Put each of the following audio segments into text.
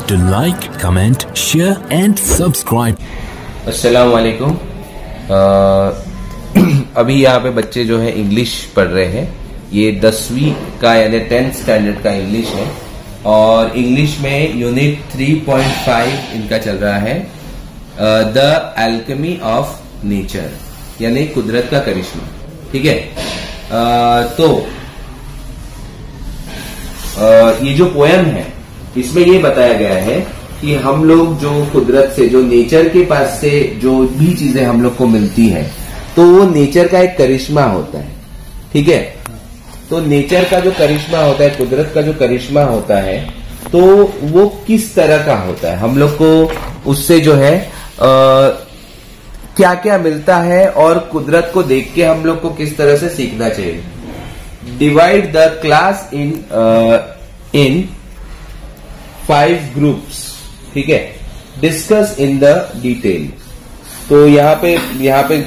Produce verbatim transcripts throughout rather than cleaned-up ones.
to like, comment, share and subscribe. अस्सलाम वालेकुम। अभी यहाँ पे बच्चे जो है इंग्लिश पढ़ रहे हैं। ये दसवीं का यानी टेंथ स्टैंडर्ड का इंग्लिश है और इंग्लिश में यूनिट थ्री पॉइंट फाइव इनका चल रहा है, द एल्केमी ऑफ नेचर यानी कुदरत का करिश्मा। ठीक है, uh, तो uh, ये जो पोयम है इसमें ये बताया गया है कि हम लोग जो कुदरत से, जो नेचर के पास से जो भी चीजें हम लोग को मिलती है तो वो नेचर का एक करिश्मा होता है। ठीक है, तो नेचर का जो करिश्मा होता है, कुदरत का जो करिश्मा होता है, तो वो किस तरह का होता है, हम लोग को उससे जो है आ, क्या क्या मिलता है और कुदरत को देख के हम लोग को किस तरह से सीखना चाहिए। Divide the class in in five groups. ठीक है, डिस्कस इन द डिटेल। तो यहाँ पे यहाँ पे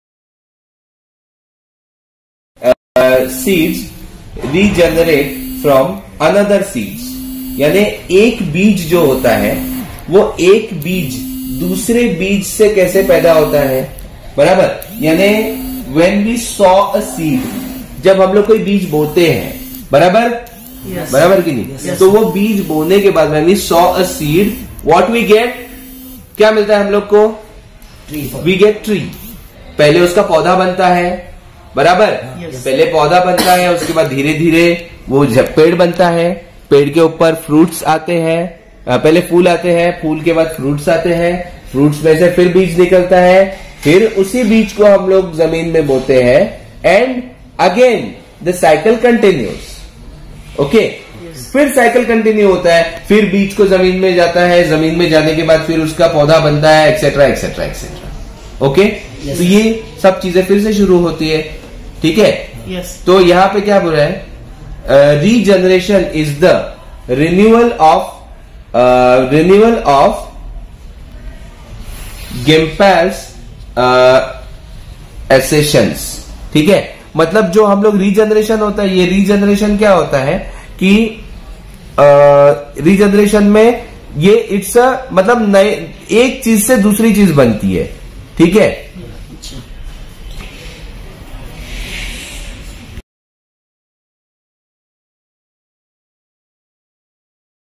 seeds regenerate from another seeds, यानी एक बीज जो होता है वो एक बीज दूसरे बीज से कैसे पैदा होता है, बराबर। यानी when we sow a seed, जब हम लोग कोई बीज बोते हैं, बराबर yes. बराबर कि नहीं yes. तो वो बीज बोने के बाद when we sow a seed what we get, क्या मिलता है हम लोग को, वी गेट ट्री। पहले उसका पौधा बनता है, बराबर yes. पहले पौधा बनता है, उसके बाद धीरे धीरे वो जब पेड़ बनता है, पेड़ के ऊपर फ्रूट्स आते हैं, पहले फूल आते हैं, फूल के बाद फ्रूट्स आते हैं, फ्रूट्स में से फिर बीज निकलता है, फिर उसी बीज को हम लोग जमीन में बोते हैं and again the cycle continues. Okay, फिर साइकिल कंटिन्यू होता है, फिर बीज को जमीन में जाता है, जमीन में जाने के बाद फिर उसका पौधा बनता है, एक्सेट्रा एक्सेट्रा एक्सेट्रा। ओके, तो ये सब चीजें फिर से शुरू होती है। ठीक है, yes. तो यहां पे क्या बोल रहा है, regeneration is the renewal of renewal of गिम्पल्स एसेशंस। ठीक है, मतलब जो हम लोग रीजनरेशन होता है, ये रीजनरेशन क्या होता है कि रीजनरेशन uh, में ये इट्स अ मतलब नए एक चीज से दूसरी चीज बनती है। ठीक है,